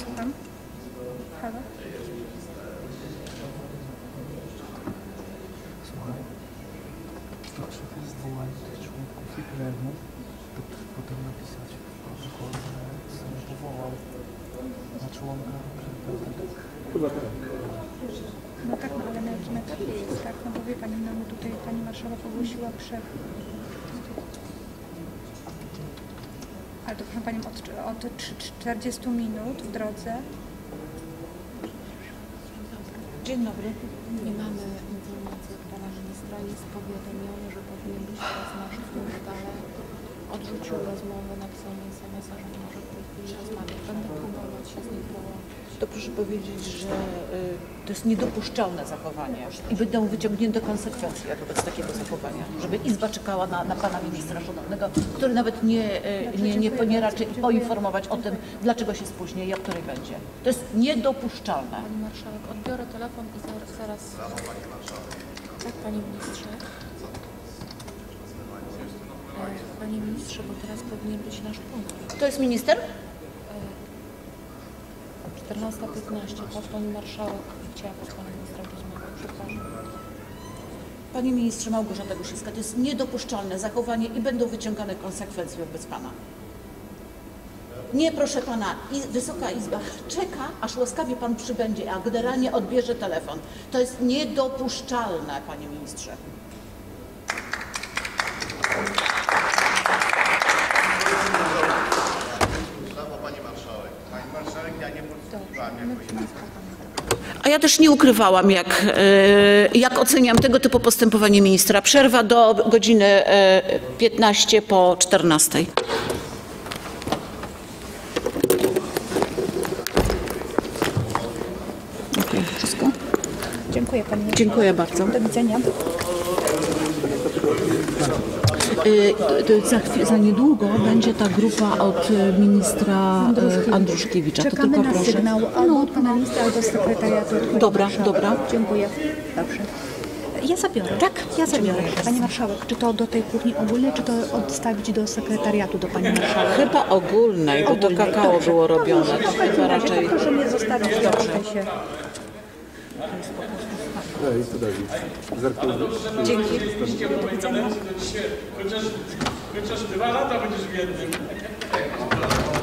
Słucham? Halo? Słuchaj, proszę zwołać tych członków i krewnych, to potem napisać w protokole, że sam powołał na członka Chyba tak. No tak, no ale na jakim etapie jest, tak? No bo wie pani, no tutaj pani marszałek ogłosiła przerwę. Ale to proszę panią od 40 minut w drodze. Dzień dobry. Nie mamy informacji od pana ministra. Jest powiadomiony, że powinien być teraz nasz punkt, ale odrzucił rozmowę, napisał mi SMS-a, że nie może w tej chwili rozmawiać. Będę próbować się z nim połączyć. To proszę powiedzieć, że to jest niedopuszczalne zachowanie i będą wyciągnięte konsekwencje wobec takiego zachowania, żeby Izba czekała na pana ministra szanownego, który nawet nie raczy poinformować o tym, dlaczego się spóźni i o której będzie. To jest niedopuszczalne. Pani marszałek, odbiorę telefon i zaraz... Tak, panie ministrze. Panie ministrze, bo teraz powinien być nasz punkt. To jest minister? 14:15. Tak, pani marszałek chciała z panem ministrem rozmawiać. Przepraszam. Panie ministrze, Małgorzata Gosiewska, to jest niedopuszczalne zachowanie i będą wyciągane konsekwencje wobec pana. Nie, proszę pana, Wysoka Izba czeka, aż łaskawie pan przybędzie, a generalnie odbierze telefon. To jest niedopuszczalne, panie ministrze. A ja też nie ukrywałam, jak oceniam tego typu postępowanie ministra. Przerwa do godziny 15 po 14. Okay, wszystko? Dziękuję pani marszałek. Dziękuję bardzo. Do widzenia. Za niedługo będzie ta grupa od ministra Andruszkiewicza. Czekamy to tylko na proszę. sygnał albo od pana ministra, albo z sekretariatu. Dobra, dobra. Dziękuję. Dobrze. Ja zabiorę. Tak? Ja zabiorę. Pani marszałek, czy to do tej kuchni ogólnej, czy to odstawić do sekretariatu, do pani marszałek? Chyba ogólnej, bo to kakao Dobrze. było robione. To chyba raczej... Proszę mnie zostawić, ja tutaj się... Ej, to Dawid. Dzięki. Chociaż 2 lata będziesz w jednym.